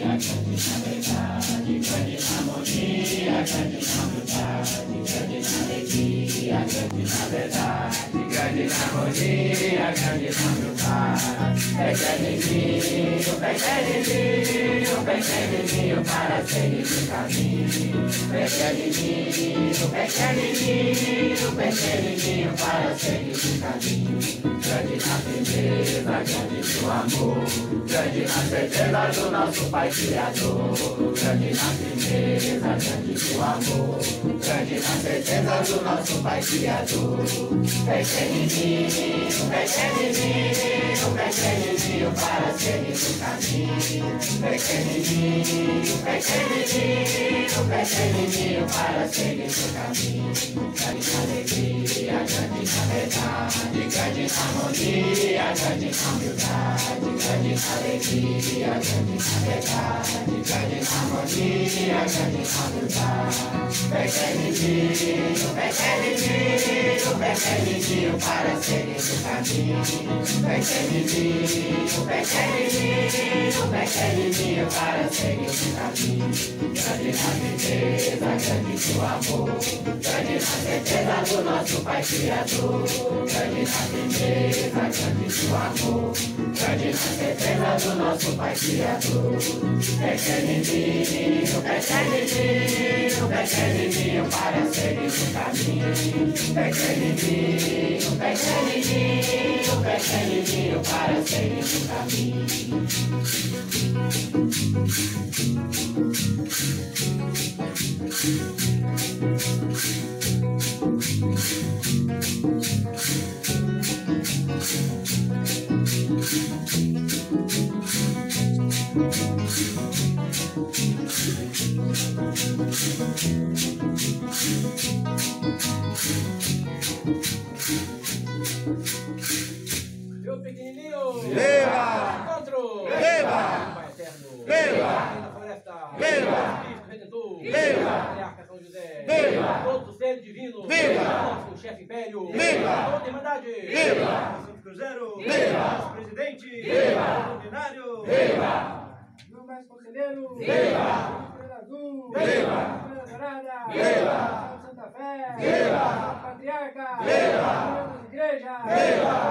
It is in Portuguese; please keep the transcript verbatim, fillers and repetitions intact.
grande na verdade, grande na harmonia, grande na humildade, grande na alegria, grande na verdade, grande na harmonia, grande na humildade. Pequenininho, pequenininho, pequenininho para seguir o caminho. Pequenininho, pequenininho, pequenininho para seguir o caminho. Grande na firmeza, grande no amor, grande na certeza do nosso Pai Criador. Grande na firmeza, grande no amor, grande na certeza do nosso Pai Criador. Pequenininho, pequenininho, pequenininho para seguir o caminho. Pequenininho, pequenininho, pequenininho para seguir o caminho. Grande na alegria, grande na verdade, grande na harmonia, grande na humildade, grande na alegria, grande na verdade, grande na harmonia, grande na humildade. Pequenininho, pequenininho, pequenininho para seguir o caminho. Pequenininho, pequenininho, pequenininho para seguir o caminho. Grande na firmeza, grande no amor, grande na certeza do nosso Pai Criador. Grande na firmeza, grande no amor, grande na certeza do nosso Pai Criador. Pequenininho, pequenininho, pequenininho para seguir o caminho. Pequenininho, pequenininho, pequenininho para seguir o caminho. Meu pequenininho! Viva! Encontro! Viva! Pai eterno! Viva! Na floresta! Viva! Cristo Redentor! Viva! Patriarca São José! Viva! Todos os seres divinos! Viva! Nosso chefe império! Viva! Toda Irmandade! Viva! Santo Cruzeiro! Viva! Nosso presidente! Viva! Ordinário! Viva! Meu mais conselheiro! Viva! Estrela Azul! Viva! Estrela Dourada! Viva! Santa Fé! Viva! Patriarca! Viva! Igreja! Viva!